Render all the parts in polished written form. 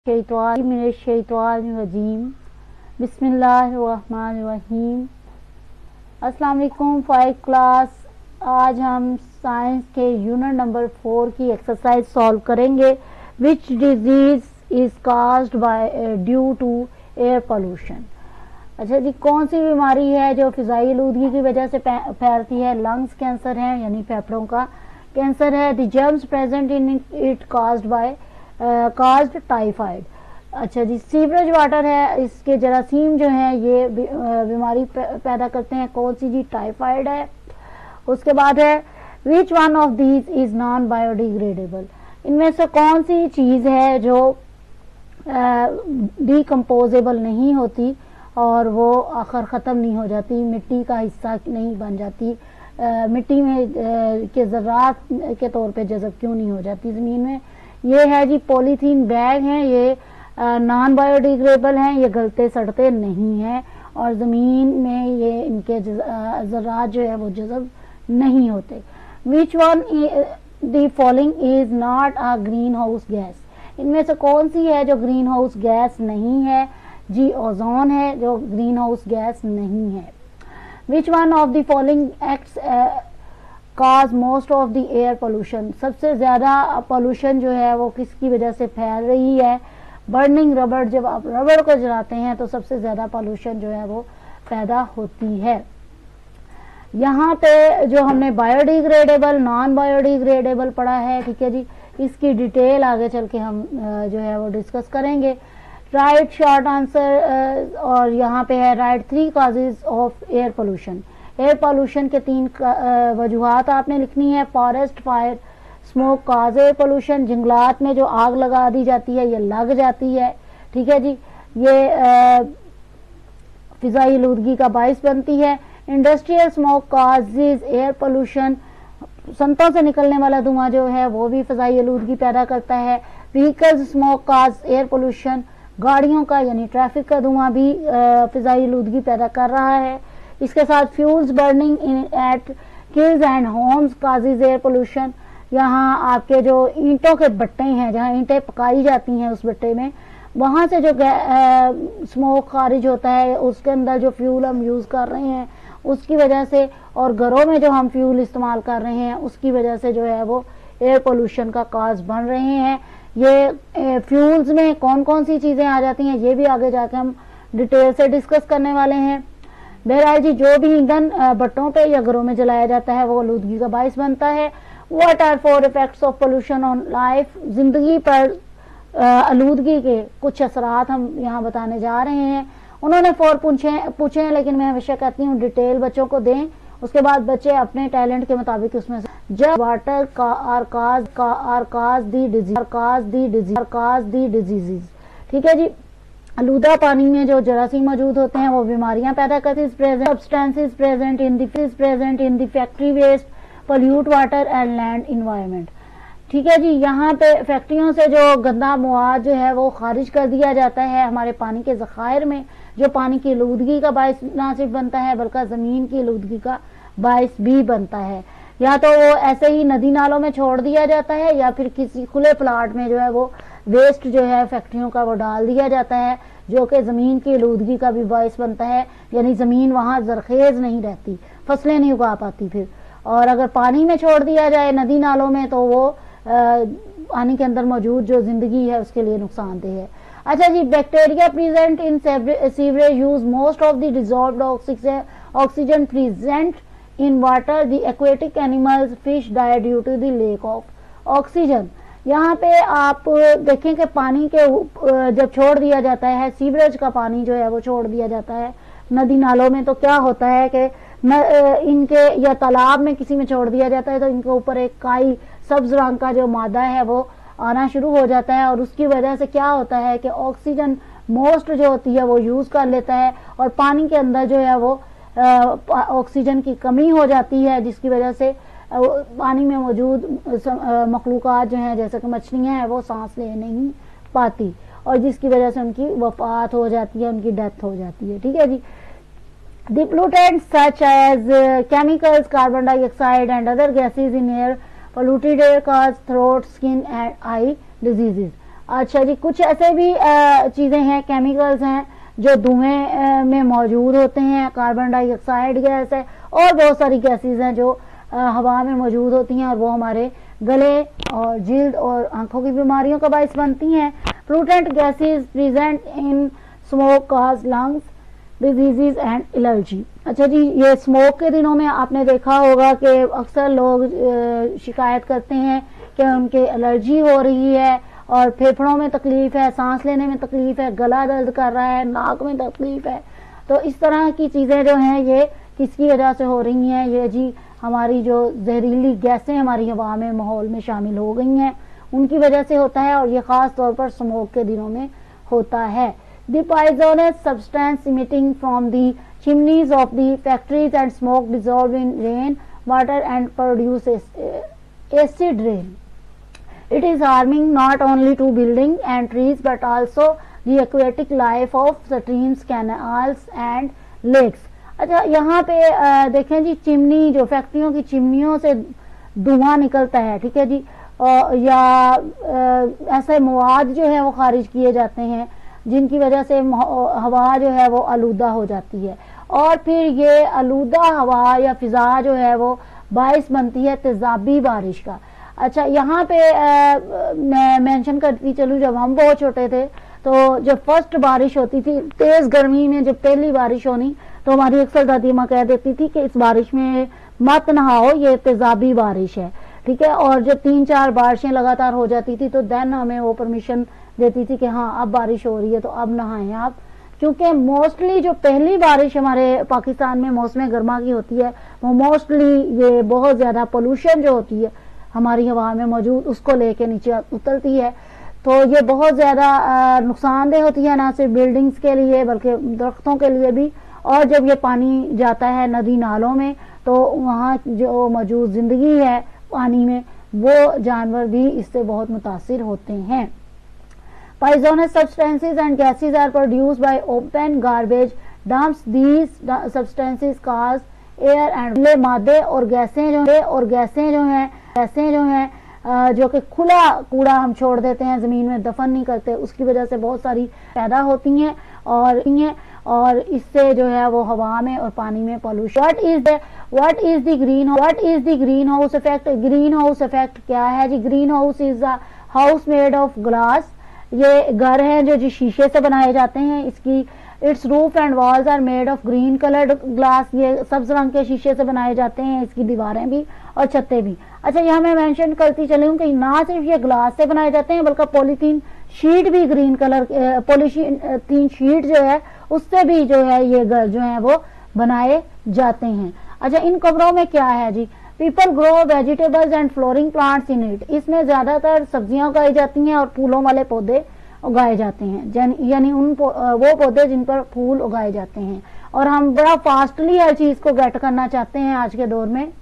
शैतानिर्रजीम बिस्मिल्लाहिर्रहमानिर्रहीम। अस्सलाम वालेकुम फाइव क्लास। आज हम साइंस के यूनिट नंबर 4 की एक्सरसाइज सॉल्व करेंगे। Which disease is caused by due to air pollution. अच्छा जी, कौन सी बीमारी है जो फिजाई आलूदगी की वजह से फैलती है? लंग्स कैंसर है, यानी फेफड़ों का कैंसर है। The germs present in it caused typhoid. अच्छा जी, सीवरेज वाटर है, इसके जरासीम जो हैं ये बीमारी पैदा करते हैं। कौन सी जी? टाइफाइड है। उसके बाद है which one of these is non biodegradable. इनमें से कौन सी चीज है जो डिकम्पोजेबल नहीं होती और वो आखिर ख़त्म नहीं हो जाती, मिट्टी का हिस्सा नहीं बन जाती, मिट्टी में के ज़रात के तौर पे जज़ब क्यों नहीं हो जाती ज़मीन में? ये है जी पॉलीथीन बैग हैं, ये नॉन बायोडिग्रेडेबल हैं, ये गलते सड़ते नहीं हैं और ज़मीन में ये इनके ज़रात जो है वो जज़ब नहीं होते। Which one the following is not a greenhouse gas. इनमें से कौन सी है जो ग्रीन हाउस गैस नहीं है? जी ओजोन है जो ग्रीन हाउस गैस नहीं है। Which one of the following acts cause most of the air pollution. सबसे ज्यादा पोल्यूशन जो है वो किसकी वजह से फैल रही है? बर्निंग रबड़। जब आप रबड़ को जलाते हैं तो सबसे ज्यादा पोल्यूशन जो है वो पैदा होती है। यहाँ पे जो हमने बायोडिग्रेडेबल नॉन बायोडिग्रेडेबल पढ़ा है, ठीक है जी, इसकी डिटेल आगे चल के हम जो है वो डिस्कस करेंगे। राइट शॉर्ट आंसर और यहाँ पे है write 3 causes of air pollution. Air pollution के 3 वजूहात आपने लिखनी है। Forest fire smoke cause air pollution. जंगलात में जो आग लगा दी जाती है ये लग जाती है, ठीक है जी, ये फिजाई आलूदगी का बाइस बनती है। Industrial smoke causes air pollution. संतों से निकलने वाला धुआं जो है वो भी फिजाई आलूदगी पैदा करता है। Vehicles smoke cause air pollution. गाड़ियों का यानी ट्रैफिक का धुआं भी फिजाई आलूदगी पैदा कर रहा है। इसके साथ fuels burning in at kills and homes causes air pollution. यहाँ आपके जो ईंटों के भट्टे हैं, जहाँ ईंटें पकाई जाती हैं उस भट्टे में, वहां से जो स्मोक खारिज होता है, उसके अंदर जो फ्यूल हम यूज कर रहे हैं उसकी वजह से, और घरों में जो हम फ्यूल इस्तेमाल कर रहे हैं उसकी वजह से जो है वो एयर पोल्यूशन का काज बन रहे हैं। ये फ्यूल्स में कौन कौन सी चीजें आ जाती हैं ये भी आगे जाके हम डिटेल से डिस्कस करने वाले हैं। बहरहाल जी, जो भी ईंधन भट्टों पे या घरों में जलाया जाता है वो आलूदगी का बाइस बनता है। What are 4 effects of pollution on life. जिंदगी पर आलूदगी के कुछ असरात हम यहाँ बताने जा रहे हैं। उन्होंने 4 पूछे हैं, लेकिन मैं हमेशा कहती हूँ डिटेल बच्चों को दें, उसके बाद बच्चे अपने टैलेंट के मुताबिक उसमें से जब वाटर दी डिजीज, ठीक है जी। आलूदा पानी में जो जरासीम मौजूद होते हैं वो बीमारियां पैदा करते हैं। Substances present in the factory waste pollute water and land environment, ठीक है जी। यहाँ पे फैक्ट्रियों से जो गंदा मवाद जो है वो खारिज कर दिया जाता है हमारे पानी के ज़खायर में, जो पानी की आलूदगी का बाइस ना सिर्फ बनता है बल्कि ज़मीन की आलूदगी का बाइस भी बनता है। या तो वो ऐसे ही नदी नालों में छोड़ दिया जाता है या फिर किसी खुले प्लाट में जो है वो वेस्ट जो है फैक्ट्रियों का वो डाल दिया जाता है, जो कि ज़मीन की आलूदगी का भी बाइस बनता है। यानी ज़मीन वहाँ जरखेज नहीं रहती, फसलें नहीं उगा पाती फिर। और अगर पानी में छोड़ दिया जाए नदी नालों में तो वो पानी के अंदर मौजूद जो जिंदगी है उसके लिए नुकसानदेह है। अच्छा जी, bacteria present in sewerage use most of the dissolved oxygen present in water. The aquatic animals fish die due to the lack of oxygen. यहाँ पे आप देखें कि पानी के जब छोड़ दिया जाता है, सीवरेज का पानी जो है वो छोड़ दिया जाता है नदी नालों में, तो क्या होता है कि इनके या तालाब में किसी में छोड़ दिया जाता है तो इनके ऊपर एक काई सब्ज रंग का जो मादा है वो आना शुरू हो जाता है, और उसकी वजह से क्या होता है कि ऑक्सीजन मोस्ट जो होती है वो यूज कर लेता है और पानी के अंदर जो है वो ऑक्सीजन की कमी हो जाती है, जिसकी वजह से पानी में मौजूद मखलूकात जो हैं जैसे कि मछलियां हैं वो सांस ले नहीं पाती और जिसकी वजह से उनकी वफात हो जाती है, उनकी डेथ हो जाती है, ठीक है जी। The pollutants such as chemicals, carbon dioxide and other gases in air, polluted air cause throat, skin and eye diseases. अच्छा जी, कुछ ऐसे भी चीजें हैं, केमिकल्स हैं जो धुएं में मौजूद होते हैं, कार्बन डाइऑक्साइड गैस है और बहुत सारी गैसेस हैं जो हवा में मौजूद होती हैं और वो हमारे गले और जिल्द और आंखों की बीमारियों का बायस बनती हैं। Pollutant gases present in smoke cause lungs diseases and allergy. अच्छा जी, ये स्मोक के दिनों में आपने देखा होगा कि अक्सर लोग शिकायत करते हैं कि उनके एलर्जी हो रही है और फेफड़ों में तकलीफ है, सांस लेने में तकलीफ है, गला दर्द कर रहा है, नाक में तकलीफ है। तो इस तरह की चीजें जो हैं ये किसकी वजह से हो रही हैं? ये जी हमारी जो जहरीली गैसें हमारी हवा में माहौल में शामिल हो गई हैं उनकी वजह से होता है और ये खास तौर पर स्मोक के दिनों में होता है। The poisonous substance emitting from the chimneys of the factories and smoke dissolve in rain water and produces acid rain. It is harming not only to building and trees but also the aquatic life of streams, canals and lakes. अच्छा, यहाँ पे देखें जी, chimney जो फैक्ट्रियों की चिमनियों से धुआं निकलता है, ठीक है जी, या ऐसे मवाद जो है वो खारिज किए जाते हैं जिनकी वजह से हवा जो है वो आलूदा हो जाती है और फिर ये आलूदा हवा या फिजा जो है वो बाइस बनती है तेजाबी बारिश का। अच्छा, यहाँ पे मैं मेंशन करती चलूँ, जब हम बहुत छोटे थे तो जब फर्स्ट बारिश होती थी तेज गर्मी में, जब पहली बारिश होनी तो हमारी अक्सर दादी माँ कह देती थी कि इस बारिश में मत नहाओ, ये तेजाबी बारिश है, ठीक है। और जब 3-4 बारिशें लगातार हो जाती थी तो देन हमें वो परमिशन देती थी कि हाँ अब बारिश हो रही है तो अब नहाएं आप, क्योंकि मोस्टली जो पहली बारिश हमारे पाकिस्तान में मौसम गर्मा की होती है वो मोस्टली ये बहुत ज्यादा पोल्यूशन जो होती है हमारी हवा में मौजूद उसको लेके नीचे उतरती है, तो ये बहुत ज्यादा नुकसानदेह होती है, ना सिर्फ बिल्डिंग्स के लिए बल्कि दरख्तों के लिए भी। और जब ये पानी जाता है नदी नालों में तो वहाँ जो मौजूद जिंदगी है पानी में वो जानवर भी इससे बहुत मुतासिर होते हैं। Poisonous substances and gases are produced by open garbage dumps. These substances cause air and मादे और गैसें जो हैं जो कि खुला कूड़ा हम छोड़ देते हैं, जमीन में दफन नहीं करते, उसकी वजह से बहुत सारी पैदा होती हैं और इससे जो है वो हवा में और पानी में pollution. What is the greenhouse effect? Greenhouse effect क्या है जी? Greenhouse is a house made of glass. ये घर हैं जो शीशे से बनाए जाते हैं। इसकी its roof and walls are made of green coloured glass. ये सब्ज रंग के शीशे से बनाए जाते हैं, इसकी दीवारें भी और छतें भी। अच्छा, यहाँ मैं मेंशन करती चली हूँ कि ना सिर्फ ये ग्लास से बनाए जाते हैं बल्कि पॉलीथीन शीट भी ग्रीन कलर पॉलीथीन शीट जो है उससे भी जो है ये घर जो है वो बनाए जाते हैं। अच्छा, इन कमरों में क्या है जी? People grow vegetables and flowering plants in it. इसमें ज्यादातर सब्जियां उगाई जाती हैं और फूलों वाले पौधे उगाए जाते हैं, यानी वो पौधे जिन पर फूल उगाए जाते हैं। और हम बड़ा फास्टली हर चीज को गेट करना चाहते हैं आज के दौर में,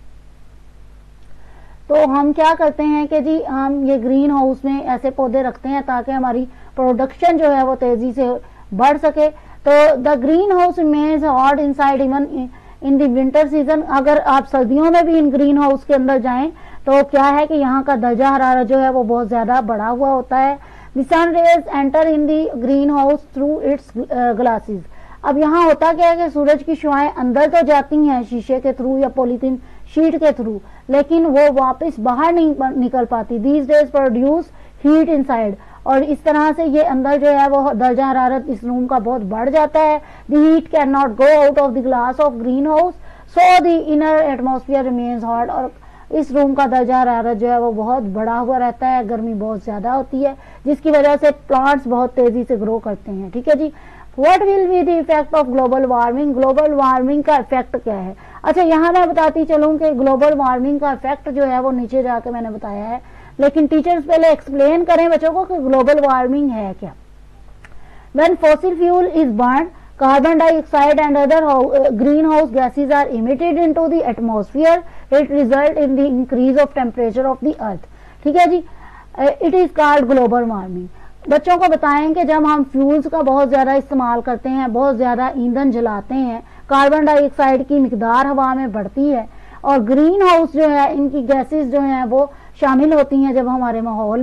तो हम क्या करते हैं कि जी हम ये ग्रीन हाउस में ऐसे पौधे रखते हैं ताकि हमारी प्रोडक्शन जो है वो तेजी से बढ़ सके। तो the greenhouse remains hot inside even in the winter season. अगर आप सर्दियों में भी इन ग्रीन हाउस के अंदर जाएं तो क्या है कि यहाँ का दर्जा हरारत जो है वो बहुत ज्यादा बढ़ा हुआ होता है। The sun rays enter in the greenhouse through its glasses. अब यहाँ होता क्या है कि सूरज की शुआएं अंदर तो जाती हैं शीशे के थ्रू या पॉलीथीन शीट के थ्रू, लेकिन वो वापस बाहर नहीं निकल पाती। These days produce heat inside. और इस तरह से ये अंदर जो है वो दर्जा हरारत इस रूम का बहुत बढ़ जाता है। The heat can not go out of the glass of greenhouse so the inner atmosphere remains hot. और इस रूम का दर्जा हरारत जो है वो बहुत बढ़ा हुआ रहता है, गर्मी बहुत ज्यादा होती है जिसकी वजह से प्लांट्स बहुत तेजी से ग्रो करते हैं। ठीक है जी। What will be the effect of global warming? Global warming का इफेक्ट क्या है? अच्छा, यहाँ मैं बताती चलूँ कि ग्लोबल वार्मिंग का इफेक्ट जो है वो नीचे जाकर मैंने बताया है, लेकिन टीचर्स पहले एक्सप्लेन करें बच्चों को कि ग्लोबल वार्मिंग है क्या। When fossil fuel is burned, carbon dioxide and other greenhouse gases are emitted into the atmosphere. It result in the increase of temperature of the earth. ठीक है जी, it is called global warming. बच्चों को बताएं कि जब हम fuels का बहुत ज्यादा इस्तेमाल करते हैं, बहुत ज्यादा ईंधन जलाते हैं, कार्बन डाइऑक्साइड की मिकदार हवा में बढ़ती है और ग्रीन हाउस जो है इनकी गैसेस जो है वो शामिल होती हैं जब हमारे माहौल में,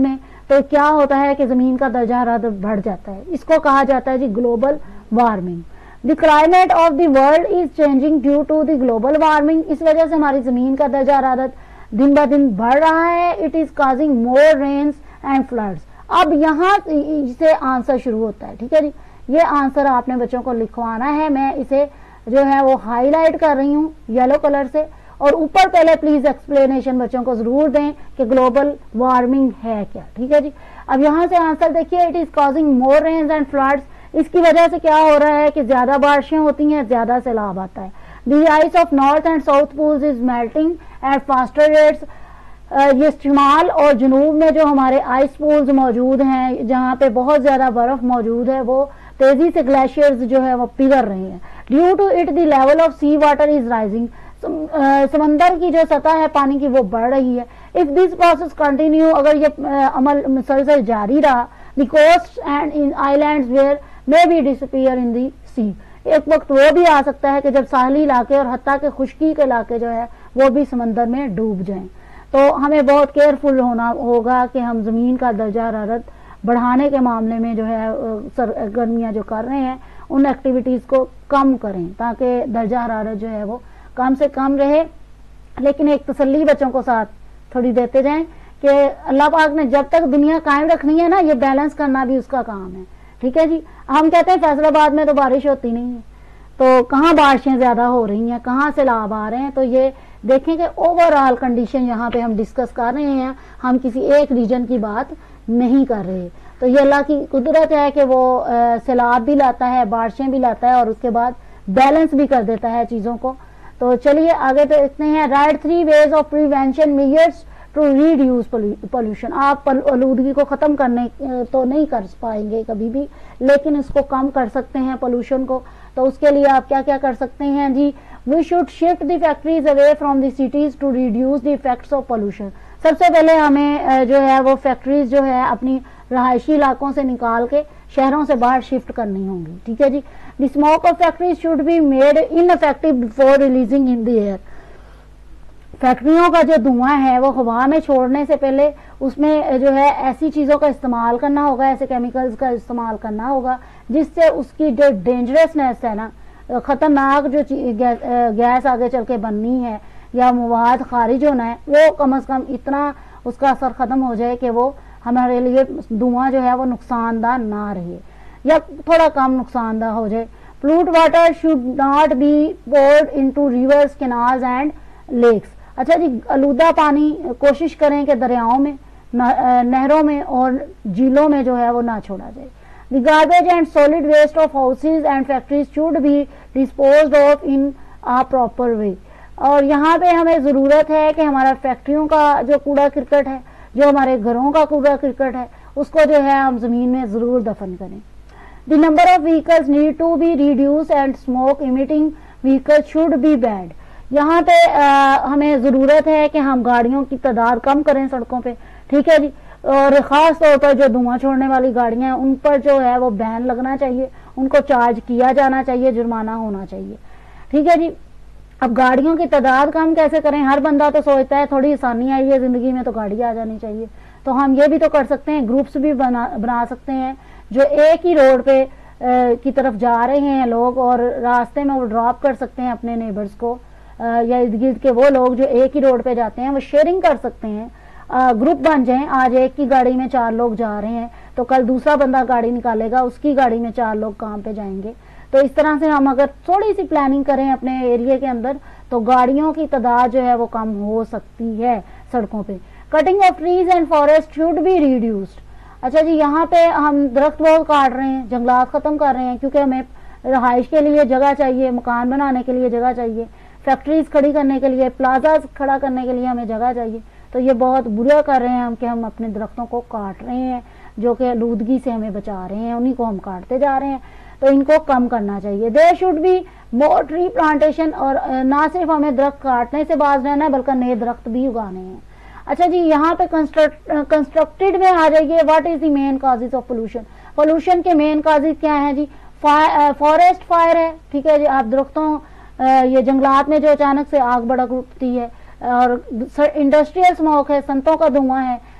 तो क्या होता है कि जमीन का दर्जा हरारत बढ़ जाता है। इसको कहा जाता है जी global warming. The climate of the world is changing due to the global warming. इस वजह से हमारी जमीन का दर्जा हरारत दिन ब दिन बढ़ रहा है। It is causing more rains and floods. अब यहाँ से आंसर शुरू होता है, ठीक है जी। ये आंसर आपने बच्चों को लिखवाना है। मैं इसे जो है वो हाईलाइट कर रही हूँ येलो कलर से, और ऊपर पहले प्लीज एक्सप्लेनेशन बच्चों को जरूर दें कि ग्लोबल वार्मिंग है क्या, ठीक है जी। अब यहाँ से आंसर देखिए, it is causing more rains and floods. इसकी वजह से क्या हो रहा है कि ज्यादा बारिशें होती हैं, ज्यादा सैलाब आता है। The ice of north and south poles is melting at faster rates. ये शिमाल और जनूब में जो हमारे आइस पोल्स मौजूद हैं, जहाँ पे बहुत ज्यादा बर्फ मौजूद है, वो तेजी से ग्लेशियर्स जो है वो पिघल रहे हैं। Due to it the level of sea water is rising. समंदर की जो सतह है पानी की वो बढ़ रही है। इफ दिस प्रोसेस कंटिन्यू, अगर ये अमल मुसलसल जारी रहा, the coast and in islands where may be disappear in the sea. एक वक्त वो भी आ सकता है कि जब साहली इलाके और हत्ता के खुश्की के इलाके जो है वो भी समंदर में डूब जाएं। तो हमें बहुत केयरफुल होना होगा कि हम जमीन का दर्जा हरारत बढ़ाने के मामले में जो है सरगर्मियां जो कर रहे हैं उन एक्टिविटीज को कम करें, ताकि दर्जा हरारत जो है वो कम से कम रहे। लेकिन एक तसल्ली बच्चों को साथ थोड़ी देते जाएं कि अल्लाह पाक ने जब तक दुनिया कायम रखनी है ना, ये बैलेंस करना भी उसका काम है, ठीक है जी। हम कहते हैं फैसलाबाद में तो बारिश होती नहीं है, तो कहाँ बारिशें ज्यादा हो रही हैं, कहाँ सैलाब आ रहे हैं। तो ये देखें कि ओवरऑल कंडीशन यहाँ पे हम डिस्कस कर रहे हैं, हम किसी एक रीजन की बात नहीं कर रहे। तो ये अल्लाह की कुदरत है कि वो सैलाब भी लाता है, बारिशें भी लाता है, और उसके बाद बैलेंस भी कर देता है चीजों को। तो चलिए आगे देखते हैं। Write 3 ways of prevention measures to reduce pollution. आप आलूदगी को खत्म करने तो नहीं कर पाएंगे कभी भी, लेकिन इसको कम कर सकते हैं पोल्यूशन को। तो उसके लिए आप क्या क्या कर सकते हैं जी। We should shift the factories away from the cities to reduce the effects of pollution. सबसे पहले हमें जो है वो फैक्ट्रीज जो है अपनी रहायशी इलाकों से निकाल के शहरों से बाहर शिफ्ट करनी होंगी, ठीक है जी। The smoke of factories should be made ineffective before releasing in the air. फैक्ट्रियों का जो धुआं है वो हवा में छोड़ने से पहले उसमें जो है ऐसी चीजों का इस्तेमाल करना होगा, ऐसे केमिकल्स का इस्तेमाल करना होगा जिससे उसकी जो डेंजरसनेस है ना, खतरनाक जो गैस आगे चल के बननी है या मवाद खारिज होना है, वो कम से कम इतना उसका असर खत्म हो जाए कि वो हमारे लिए धुआं जो है वो नुकसानदार ना रहे या थोड़ा कम नुकसानदार हो जाए। Pollute water should not be poured into rivers, canals and lakes. अच्छा जी, आलूदा पानी कोशिश करें कि दरियाओं में, नहरों में और झीलों में जो है वो ना छोड़ा जाए। The garbage and solid waste of houses and factories should be disposed of in a proper way। और यहाँ पे हमें ज़रूरत है कि हमारा फैक्ट्रियों का जो कूड़ा क्रिकट है, जो हमारे घरों का कूड़ा क्रिकट है, उसको जो है हम ज़मीन में ज़रूर दफन करें। The number of vehicles need to be reduced and smoke emitting vehicles should be banned। यहाँ पे हमें ज़रूरत है कि हम गाड़ियों की तादाद कम करें सड़कों पे, ठीक है जी। और ख़ास तौर पर जो धुआं छोड़ने वाली गाड़ियां हैं उन पर जो है वो बैन लगना चाहिए, उनको चार्ज किया जाना चाहिए, जुर्माना होना चाहिए, ठीक है जी। अब गाड़ियों की तादाद कम कैसे करें? हर बंदा तो सोचता है थोड़ी आसानी आई है ज़िंदगी में तो गाड़ी आ जानी चाहिए। तो हम ये भी तो कर सकते हैं, ग्रुप्स भी बना सकते हैं जो एक ही रोड पे की तरफ जा रहे हैं लोग, और रास्ते में वो ड्रॉप कर सकते हैं अपने नेबर्स को, या इर्द गिर्द के वो लोग जो एक ही रोड पे जाते हैं वो शेयरिंग कर सकते हैं। ग्रुप बन जाएं, आज एक की गाड़ी में 4 लोग जा रहे हैं तो कल दूसरा बंदा गाड़ी निकालेगा, उसकी गाड़ी में 4 लोग काम पे जाएंगे। तो इस तरह से हम अगर थोड़ी सी प्लानिंग करें अपने एरिया के अंदर तो गाड़ियों की तादाद जो है वो कम हो सकती है सड़कों पे। Cutting of trees and forest should be reduced. अच्छा जी, यहाँ पे हम दरख्त बहुत काट रहे हैं, जंगलात खत्म कर रहे हैं, क्योंकि हमें रहाइश के लिए जगह चाहिए, मकान बनाने के लिए जगह चाहिए, फैक्ट्रीज खड़ी करने के लिए, प्लाजा खड़ा करने के लिए हमें जगह चाहिए। तो ये बहुत बुरा कर रहे हैं हम कि हम अपने दरख्तों को काट रहे हैं जो कि आलूदगी से हमें बचा रहे हैं, उन्हीं को हम काटते जा रहे हैं। तो इनको कम करना चाहिए। There should be more tree plantation. और ना सिर्फ हमें दरख्त काटने से बाज रहना है बल्कि नए दरख्त भी उगाने हैं। अच्छा जी, यहाँ पे कंस्ट्रक्टेड में आ जाइए। What is the main causes of pollution? Pollution के मेन काजेज क्या है जी? फॉरेस्ट फायर है, ठीक है जी। आप दरख्तों ये जंगलात में जो अचानक से आग भड़क उठती है, और इंडस्ट्रियल स्मोक है, संतों का धुआं है,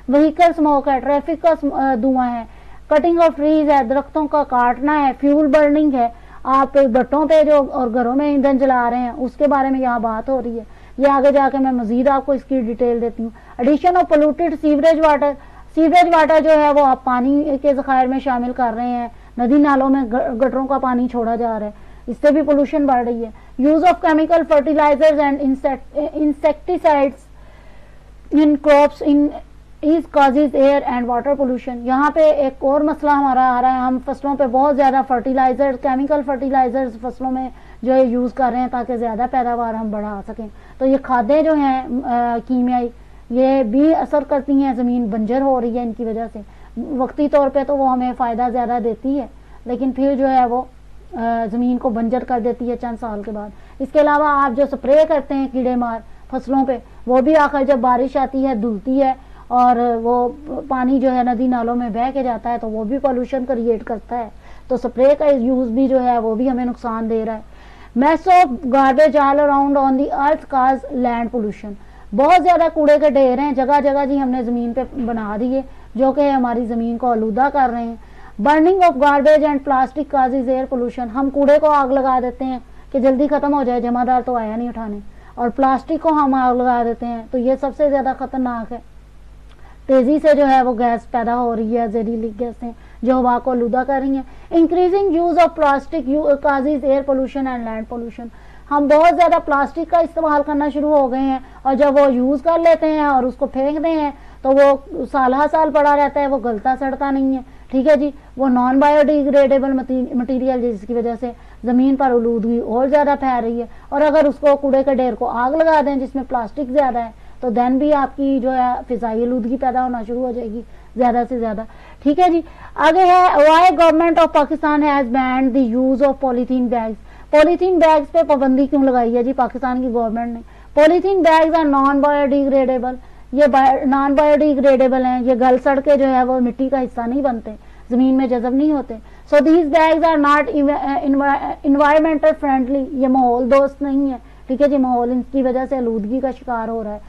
व्हीकल स्मोक है, ट्रैफिक का धुआं है, कटिंग ऑफ ट्रीज है, दरख्तों का काटना है, फ्यूल बर्निंग है, आप भट्टों पे जो और घरों में ईंधन जला रहे हैं उसके बारे में यहाँ बात हो रही है। ये आगे जाके मैं मजीद आपको इसकी डिटेल देती हूँ। Addition of polluted sewerage water, sewerage water जो है वो आप पानी के जखायर में शामिल कर रहे हैं, नदी नालों में गटरों का पानी छोड़ा जा रहा है, इससे भी पोल्यूशन बढ़ रही है। Use of chemical fertilizers and insecticides in crops in is causes air and water pollution. यहाँ पे एक और मसला हमारा आ रहा है, हम फसलों पे बहुत ज्यादा फर्टिलाइजर, केमिकल फर्टिलाइजर्स फसलों में जो है यूज कर रहे हैं ताकि ज्यादा पैदावार हम बढ़ा सकें। तो ये खादें जो हैं कीमियाई, ये भी असर करती हैं, जमीन बंजर हो रही है इनकी वजह से। वक्ती तौर पे तो वो हमें फायदा ज्यादा देती है, लेकिन फिर जो है वो जमीन को बंजर कर देती है चंद साल के बाद। इसके अलावा आप जो स्प्रे करते हैं कीड़े मार फसलों पे, वो भी आखिर जब बारिश आती है धुलती है और वो पानी जो है नदी नालों में बह के जाता है तो वो भी पोल्यूशन क्रिएट करता है। तो स्प्रे का यूज भी जो है वो भी हमें नुकसान दे रहा है। Mess of garbage all around on the earth cause land pollution, बहुत ज्यादा कूड़े के ढेर हैं जगह जगह जी हमने जमीन पे बना दिए जो कि हमारी जमीन को आलूदा कर रहे हैं। Burning of garbage and plastic causes air pollution, हम कूड़े को आग लगा देते हैं कि जल्दी खत्म हो जाए, जमादार तो आया नहीं उठाने, और प्लास्टिक को हम आग लगा देते हैं, तो ये सबसे ज्यादा खतरनाक है। तेजी से जो है वो गैस पैदा हो रही है, जहरीली गैसें जो हवा को आलूदा कर रही हैं। Increasing use of plastic causes air pollution and land pollution, हम बहुत ज्यादा प्लास्टिक का इस्तेमाल करना शुरू हो गए हैं और जब वो यूज कर लेते हैं और उसको फेंकते हैं तो वो साल साल पड़ा रहता है, वो गलता सड़ता नहीं है, ठीक है जी। वो नॉन बायोडिग्रेडेबल मटीरियल जिसकी वजह से जमीन पर आलूदगी और ज्यादा फैल रही है। और अगर उसको कूड़े के ढेर को आग लगा दें जिसमें प्लास्टिक ज्यादा है तो देन भी आपकी जो है फिजाई आलूदगी पैदा होना शुरू हो जाएगी ज्यादा से ज्यादा, ठीक है जी। आगे है why government of Pakistan has banned the use of polythene bags, polythene bags पे पाबंदी क्यों लगाई है जी पाकिस्तान की गवर्नमेंट ने। Polythene bags are non biodegradable, ये नॉन बायोडिग्रेडेबल हैं, ये गल सड़ के जो है वो मिट्टी का हिस्सा नहीं बनते, जमीन में जज़ब नहीं होते। So these bags are not environmental friendly, ये माहौल दोस्त नहीं है, ठीक है जी। माहौल इनकी वजह से आलूदगी का शिकार हो रहा है।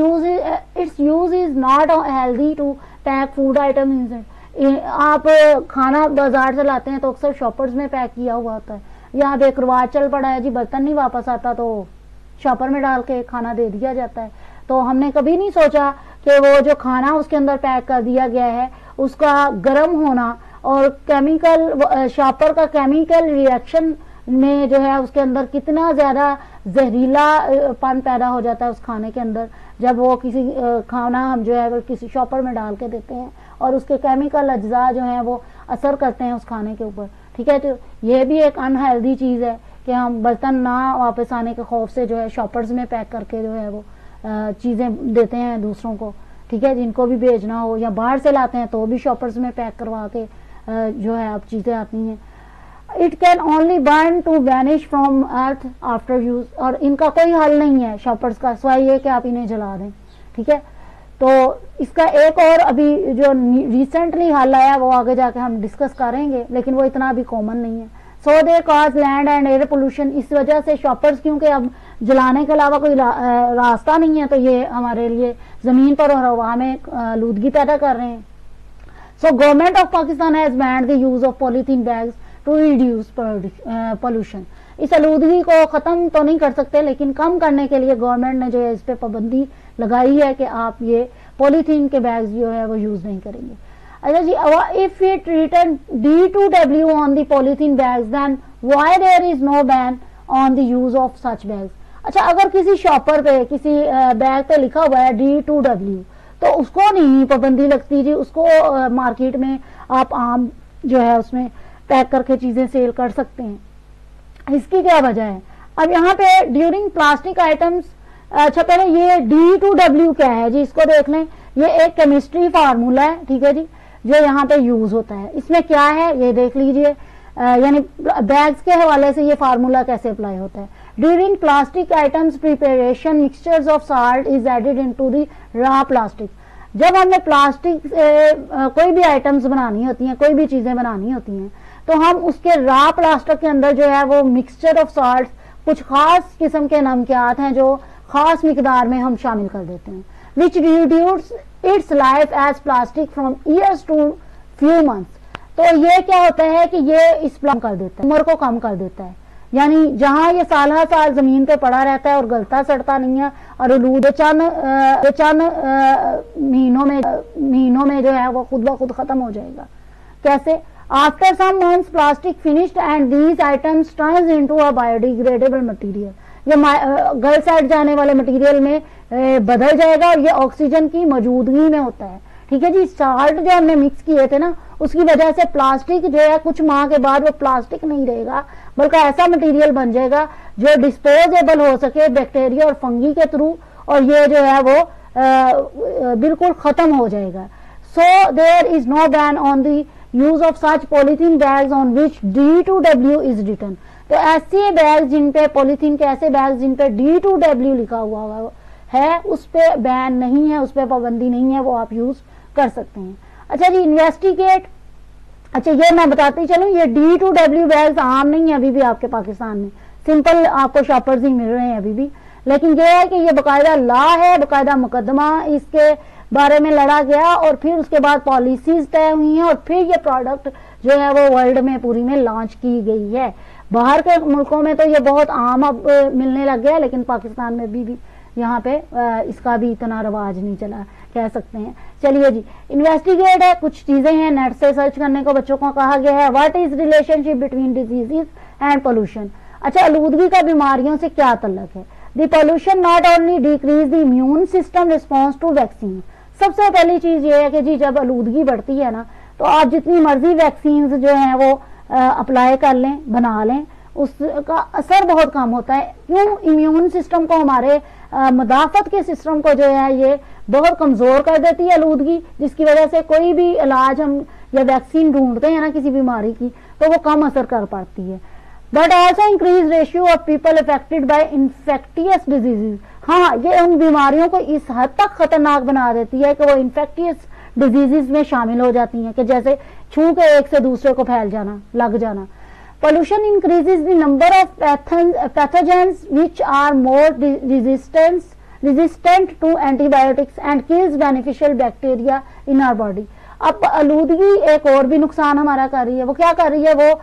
Its use is not healthy to pack food item in, आप खाना बाजार से लाते हैं तो अक्सर शॉपर्स में पैक किया हुआ होता है, या अब एक रिवाज चल पड़ा है जी बर्तन नहीं वापस आता तो शॉपर में डाल के खाना दे दिया जाता है। तो हमने कभी नहीं सोचा कि वो जो खाना उसके अंदर पैक कर दिया गया है उसका गर्म होना और केमिकल, शॉपर का केमिकल रिएक्शन में जो है उसके अंदर कितना ज्यादा जहरीलापन पैदा हो जाता है उस खाने के अंदर जब वो किसी खाना हम जो है वो किसी शॉपर में डाल के देते हैं और उसके केमिकल अज्जा जो है वो असर करते हैं उस खाने के ऊपर, ठीक है। तो ये भी एक अनहेल्दी चीज है कि हम बर्तन ना वापस आने के खौफ से जो है शॉपर्स में पैक करके जो है वो चीजें देते हैं दूसरों को, ठीक है, जिनको भी भेजना हो, या बाहर से लाते हैं तो भी शॉपर्स में पैक करवा के जो है अब चीजें आती हैं। It can only burn to vanish from earth after use, और इनका कोई हल नहीं है शॉपर्स का सिवाय ये कि आप इन्हें जला दें, ठीक है। तो इसका एक और अभी जो रिसेंटली हल आया वो आगे जाके हम डिस्कस करेंगे, लेकिन वो इतना अभी कॉमन नहीं है। So they cause land and air pollution, इस वजह से शॉपर्स क्योंकि अब जलाने के अलावा कोई रास्ता नहीं है तो ये हमारे लिए जमीन पर और हवा में आलूदगी पैदा कर रहे हैं। So government of Pakistan has banned the use of polythene bags to reduce pollution. इस आलूदगी को खत्म तो नहीं कर सकते लेकिन कम करने के लिए गवर्नमेंट ने जो है इस पे पाबंदी लगाई है कि आप ये पॉलीथीन के बैग्स जो है वो यूज नहीं करेंगे। अच्छा जी, if it return D2W on the polythene bags then why there is no ban on the use of such bags. अच्छा, अगर किसी शॉपर पे किसी बैग पे लिखा हुआ है D2W तो उसको नहीं पाबंदी लगती जी, उसको मार्केट में आप आम जो है उसमें पैक करके चीजें सेल कर सकते हैं। इसकी क्या वजह है? अब यहाँ पे ड्यूरिंग प्लास्टिक आइटम्स, अच्छा पहले ये D2W क्या है जी, इसको देख लें। ये एक केमिस्ट्री फार्मूला है, ठीक है जी, जो यहाँ पे यूज होता है। इसमें क्या है ये देख लीजिए, यानी बैग्स के हवाले से ये फार्मूला कैसे अप्लाई होता है। During plastic items preparation mixtures of salt is added into the raw plastic. जब हमें प्लास्टिक से कोई भी आइटम्स बनानी होती हैं, कोई भी चीजें बनानी होती हैं, तो हम उसके रॉ प्लास्टिक के अंदर जो है वो मिक्सचर ऑफ साल्ट, कुछ खास किस्म के नमकियात हैं जो खास मिकदार में हम शामिल कर देते हैं। which reduce its life as plastic from years to few months. तो ये क्या होता है कि ये इस कर देता है, उम्र को कम कर देता है, यानी जहां ये साल हर साल जमीन पे पड़ा रहता है और गलता सड़ता नहीं है और चंद महीनों में जो है वो खुद ब खुद खत्म हो जाएगा। कैसे? After some months plastic finished and these items turns into a biodegradable material. ये गल सड़ जाने वाले मटेरियल में बदल जाएगा और ये ऑक्सीजन की मौजूदगी में होता है। ठीक है जी। साल्ट जो हमने मिक्स किए थे ना, उसकी वजह से प्लास्टिक जो है कुछ माह के बाद वो प्लास्टिक नहीं रहेगा, बल्कि ऐसा मटेरियल बन जाएगा जो डिस्पोजेबल हो सके बैक्टीरिया और फंगी के थ्रू, और ये जो है वो बिल्कुल खत्म हो जाएगा। So there is no ban on the use of such polythene bags on which D2W is written. तो ऐसे बैग जिन पे पॉलीथीन के ऐसे बैग जिन पे D2W लिखा हुआ है उस पे बैन नहीं है, उस पे पाबंदी नहीं है, वो आप यूज कर सकते हैं। अच्छा जी, इन्वेस्टिगेट। अच्छा ये मैं बताती चलूं, ये D2W बैग्स आम नहीं है अभी भी आपके पाकिस्तान में, सिंपल आपको शॉपर्स ही मिल रहे हैं अभी भी, लेकिन ये है कि ये बाकायदा लॉ है, बाकायदा मुकदमा इसके बारे में लड़ा गया और फिर उसके बाद पॉलिसीज तय हुई हैं और फिर ये प्रोडक्ट जो है वो वर्ल्ड में पूरी में लॉन्च की गई है। बाहर के मुल्कों में तो ये बहुत आम अब मिलने लग गया, लेकिन पाकिस्तान में भी यहाँ पे इसका भी इतना रवाज नहीं चला कह सकते हैं। चलिए जी, इन्वेस्टिगेट है, कुछ चीजें हैं नेट से सर्च करने को बच्चों को कहा गया है। What is relationship between diseases and pollution. अच्छा, आलूदगी का बीमारियों से क्या तल्लक है। The pollution not only decrease the immune system response to vaccine. सबसे पहली चीज ये है कि जी जब आलूदगी बढ़ती है ना, तो आप जितनी मर्जी वैक्सीन जो है वो अप्लाई कर लें, बना लें, उसका असर बहुत कम होता है। क्यों? इम्यून सिस्टम को, हमारे मुदाफत के सिस्टम को जो है ये बहुत कमजोर कर देती है आलूदगी, जिसकी वजह से कोई भी इलाज हम या वैक्सीन ढूंढते हैं ना किसी बीमारी की, तो वो कम असर कर पाती है। But also increase ratio of people affected by infectious diseases. हाँ, ये उन बीमारियों को इस हद तक खतरनाक बना देती है कि वो इन्फेक्टियस डिजीजेज में शामिल हो जाती हैं, कि जैसे छू के एक से दूसरे को फैल जाना, लग जाना। Pollution increases the number of pathogens which are more resistant to antibiotics and kills beneficial bacteria in our body. अब आलूदगी एक और भी नुकसान हमारा कर रही है। वो क्या कर रही है? वो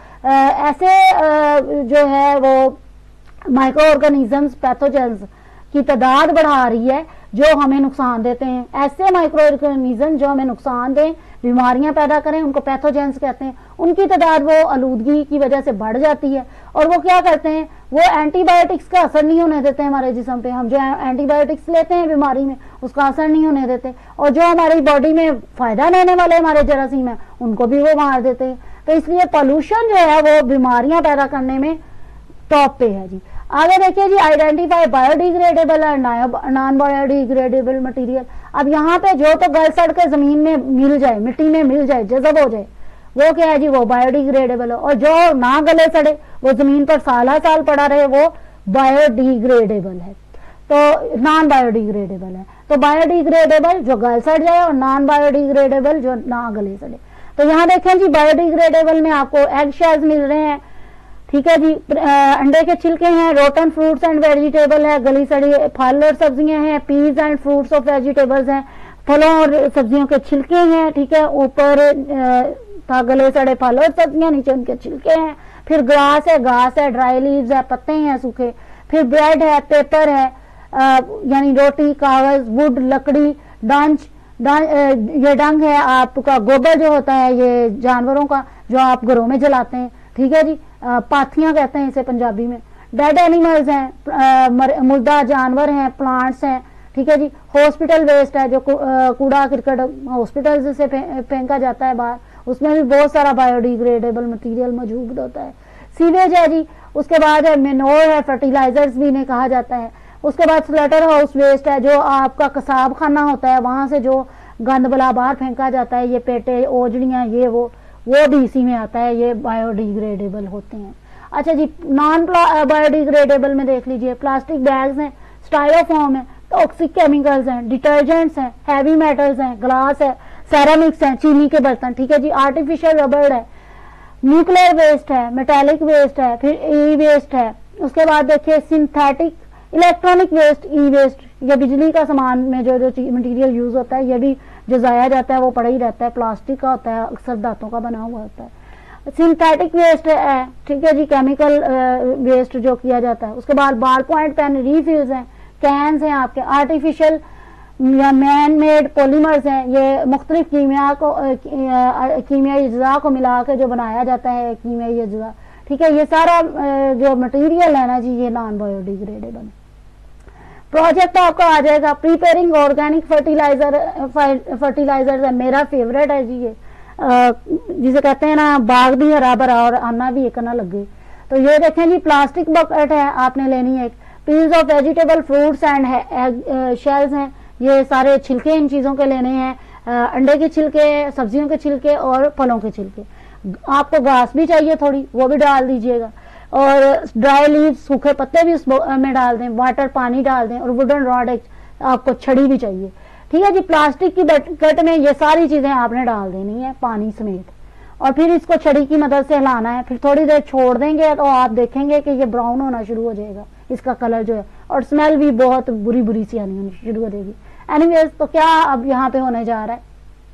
ऐसे जो है वो माइक्रो ऑर्गेनिजम्स, पैथोजेंस की तादाद बढ़ा रही है जो हमें नुकसान देते हैं। ऐसे माइक्रो ऑर्गेनिज्म जो हमें नुकसान दें, बीमारियां पैदा करें, उनको पैथोजेंस कहते हैं। उनकी तादाद वो आलूदगी की वजह से बढ़ जाती है और वो क्या करते हैं? वो एंटीबायोटिक्स का असर नहीं होने देते हमारे जिस्म पे। हम जो एंटीबायोटिक्स लेते हैं बीमारी में, उसका असर नहीं होने देते, और जो हमारी बॉडी में फायदा लेने वाले हमारे जरासीम है उनको भी वो मार देते हैं। तो इसलिए पॉल्यूशन जो है वो बीमारियां पैदा करने में टॉप पे है जी। आगे देखिए जी, आइडेंटिफाई बायोडिग्रेडेबल और नॉन बायोडिग्रेडेबल मटेरियल। अब यहाँ पे जो तो गल सड़ के जमीन में मिल जाए, मिट्टी में मिल जाए, जज़ब हो जाए, वो क्या है जी? वो बायोडिग्रेडेबल हो। और जो ना गले सड़े, वो जमीन पर साल साल पड़ा रहे, वो बायोडिग्रेडेबल है। तो नॉन बायोडिग्रेडेबल है। तो बायोडिग्रेडेबल जो गल सड़ जाए और नॉन बायोडिग्रेडेबल जो ना गले सड़े। तो यहाँ देखें जी, बायोडिग्रेडेबल में आपको एग शेल्स मिल रहे हैं, ठीक है जी, अंडे के छिलके हैं, रोटन फ्रूट्स एंड वेजिटेबल है, गली सड़ी फल और सब्जियां हैं, peas and fruits of vegetables हैं, फलों और सब्जियों के छिलके हैं, ठीक है, ऊपर गले सड़े फल और सब्जियां, नीचे उनके छिलके हैं। फिर ग्रास है, घास है, ड्राई लीव्स है, पत्ते हैं सूखे। फिर ब्रेड है, पेपर है, यानी रोटी, कागज, वुड, लकड़ी, ये डंग है आपका, गोबर जो होता है ये जानवरों का जो आप घरों में जलाते हैं, ठीक है जी, पाथियां कहते हैं इसे पंजाबी में। डेड एनिमल्स हैं, मुर्दा जानवर हैं, प्लांट्स हैं, ठीक है जी। हॉस्पिटल वेस्ट है, जो कूड़ा करकट हॉस्पिटल से फेंका जाता है बाहर, उसमें भी बहुत सारा बायोडिग्रेडेबल मटेरियल मौजूद होता है। सीवेज है जी, उसके बाद है मेनोर है, फर्टिलाइजर्स भी इन्हें कहा जाता है। उसके बाद स्लटर हाउस वेस्ट है, जो आपका कसाब खाना होता है, वहां से जो गंद बला बाहर फेंका जाता है, ये पेटे, ओजड़ियां, ये वो भी इसी में आता है, ये बायोडिग्रेडेबल होते हैं। अच्छा जी, नॉन बायोडिग्रेडेबल में देख लीजिए, प्लास्टिक बैग्स हैं, स्टाइरोफॉर्म है, टॉक्सिक केमिकल्स हैं, डिटर्जेंट्स हैं, हैवी मेटल्स हैं, ग्लास है, सेरामिक्स हैं, चीनी के बर्तन, ठीक है जी, आर्टिफिशियल रबड़ है, न्यूक्लियर वेस्ट है, मेटालिक वेस्ट है, फिर ई वेस्ट है। उसके बाद देखिए synthetic electronic waste, e waste, ये बिजली का सामान में जो जो मटेरियल यूज होता है, ये भी जो जाया जाता है वो पड़ा ही रहता है, प्लास्टिक का होता है, अक्सर धातों का बना हुआ होता है। सिंथेटिक वेस्ट है, ठीक है जी, केमिकल वेस्ट जो किया जाता है। उसके बाद बॉल पॉइंट पेन रीफिल्स हैं, कैंस हैं आपके, आर्टिफिशियल या मैन मेड पॉलीमर्स हैं, ये मुख्तलिफ कीमियाई अज्जा को मिला के जो बनाया जाता है कीमियाई अज्जा, ठीक है। ये सारा जो मटेरियल है ना जी, ये नॉन बायोडिग्रेडेबल। प्रोजेक्ट आपका आ जाएगा प्रिपेयरिंग ऑर्गेनिक फर्टिलाइजर है, मेरा फेवरेट है जी ये, जिसे कहते हैं ना बाग भी हरा भरा और आना भी एक ना लगे। तो ये देखें जी, प्लास्टिक बकेट है आपने लेनी है, peels of vegetable fruits and shells हैं, ये सारे छिलके इन चीजों के लेने हैं, अंडे के छिलके, सब्जियों के छिलके और फलों के छिलके। आपको घास भी चाहिए थोड़ी, वो भी डाल दीजिएगा, और ड्राई लीव्स, सूखे पत्ते भी उस में डाल दें, वाटर पानी डाल दें, और वुडन रॉड, आपको छड़ी भी चाहिए, ठीक है जी। प्लास्टिक की बकेट में ये सारी चीजें आपने डाल देनी है पानी समेत, और फिर इसको छड़ी की मदद से हिलाना है। फिर थोड़ी देर छोड़ देंगे तो आप देखेंगे कि ये ब्राउन होना शुरू हो जाएगा, इसका कलर जो है, और स्मेल भी बहुत बुरी बुरी सी आनी होनी शुरू हो जाएगी। एनीवेज, तो क्या अब यहाँ पे होने जा रहा है,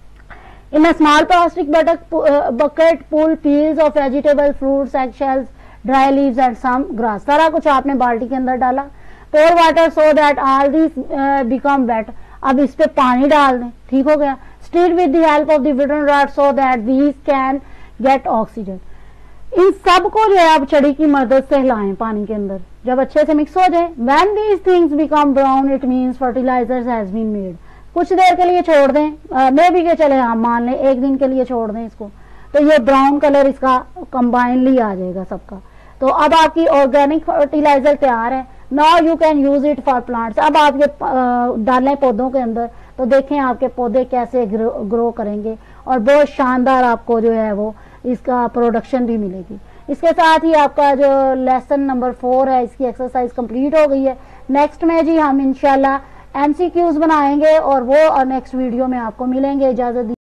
in a small plastic bucket pull peels of vegetable fruits egg shells dry leaves and some grass, सारा कुछ आपने बाल्टी के अंदर डाला। Pour water so that all this become wet, अब इस पे पानी डाल दें, ठीक हो गया। Stir with the help of the wooden rod so that these can get oxygen, इन सब को जो है आप छड़ी की मदद से हिलाएं पानी के अंदर, जब अच्छे से मिक्स हो जाए। When these things become brown it means fertilizers has been made, कुछ देर के लिए छोड़ दें, मे भी के चले हम मान लें 1 दिन के लिए छोड़ दें इसको, तो ये ब्राउन कलर इसका कंबाइनली आ जाएगा सबका। तो अब आपकी ऑर्गेनिक फर्टिलाइजर तैयार है। Now you can use it for plants, अब आप ये डालें पौधों के अंदर, तो देखें आपके पौधे कैसे ग्रो करेंगे, और बहुत शानदार आपको जो है वो इसका प्रोडक्शन भी मिलेगी। इसके साथ ही आपका जो लेसन नंबर 4 है, इसकी एक्सरसाइज कंप्लीट हो गई है। नेक्स्ट में जी हम इंशाल्लाह MCQs बनाएंगे, और वो नेक्स्ट वीडियो में आपको मिलेंगे। इजाजत